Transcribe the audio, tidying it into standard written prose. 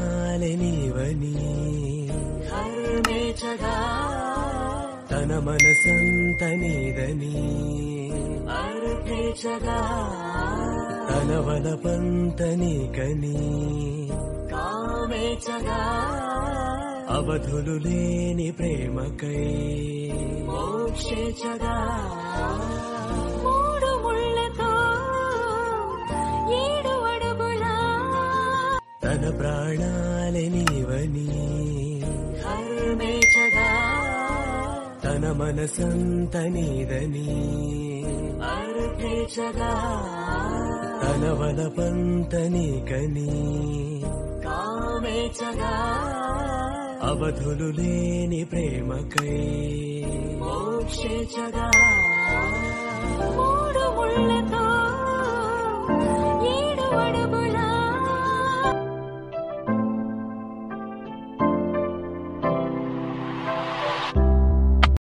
ప్రాణాలే నీవని హర్మేచగా తన మనసంత నీదని అర్పేచగా తన వలపంత నీకని కామేచగా అవధులు లేని ప్రేమకై మోక్షేచగా మూడు ముళ్ళతో 7 అడుగుల తన ప్రాణాలే నీవని హర్మేచగా తన మనసంత నీదని అర్పేచగా తన వలపంత నీకని కామేచగా అవధులు లేని ప్రేమకై మోక్షేచగా మూడు ముళ్ళతో